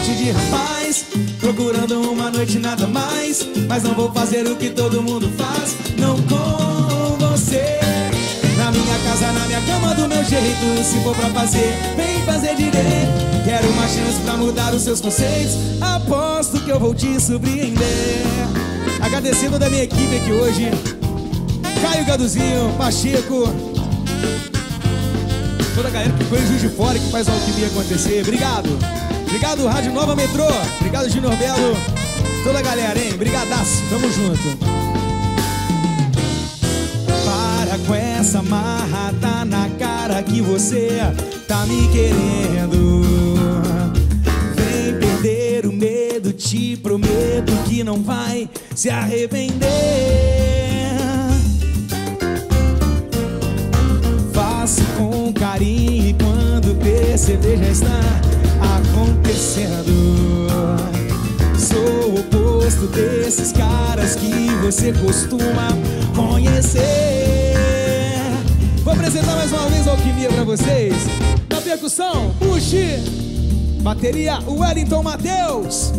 monte de rapaz procurando uma noite nada mais, mas não vou fazer o que todo mundo faz, não com você. Na minha casa, na minha cama, do meu jeito. Se for pra fazer, vem fazer direito. Quero uma chance pra mudar os seus conceitos. Aposto que eu vou te surpreender. Agradecendo da minha equipe aqui hoje: Caio Gaduzinho, Pacheco, toda a galera que foi em Juiz de Fora, que faz a alquimia acontecer. Obrigado. Obrigado, Rádio Nova Metrô. Obrigado, Junior Belo. Toda a galera, hein? Brigadaço. Tamo junto. Para com essa marra, tá na cara que você tá me querendo. Vem perder o medo, te prometo que não vai se arrepender. Faça com carinho e quando perceber já está acontecendo. Sou o oposto desses caras que você costuma conhecer. Vou apresentar mais uma vez a alquimia pra vocês. Na percussão, Puxi. Bateria, Wellington Matheus.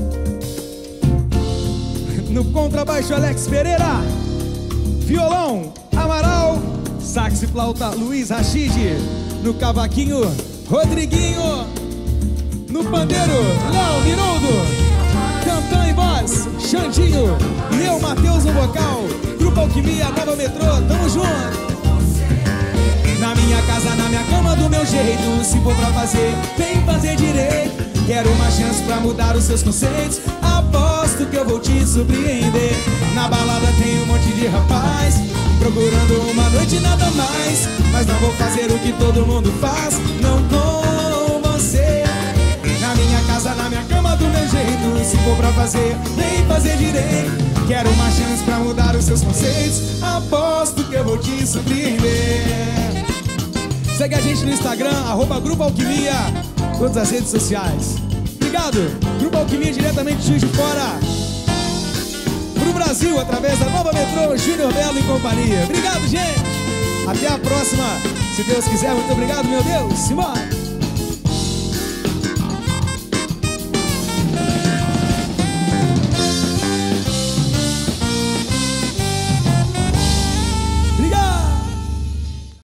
No contrabaixo, Alex Pereira. Violão, Amaral. Sax e flauta, Luiz Rachid. No cavaquinho, Rodriguinho. No pandeiro, Léo Miroldo. Tantã e voz, Xandinho. E eu, Matheus, no vocal. Grupo Alquimia, Nova Metrô, tamo junto. Na minha casa, na minha cama, do meu jeito. Se for pra fazer, vem fazer direito. Quero uma chance pra mudar os seus conceitos. Aposto que eu vou te surpreender. Na balada tem um monte de rapaz procurando uma noite nada mais, mas não vou fazer o que todo mundo faz, não com você. Na minha casa, na minha cama, do meu jeito. Se for pra fazer, vem fazer direito. Quero uma chance pra mudar os seus conceitos. Aposto que eu vou te surpreender. Segue a gente no Instagram, @Grupo Alquimia, todas as redes sociais. Obrigado, Grupo Alquimia, diretamente de Juiz de Fora pro Brasil, através da Nova Metrô, Junior Belo e companhia. Obrigado, gente. Até a próxima, se Deus quiser. Muito obrigado, meu Deus. Simbora.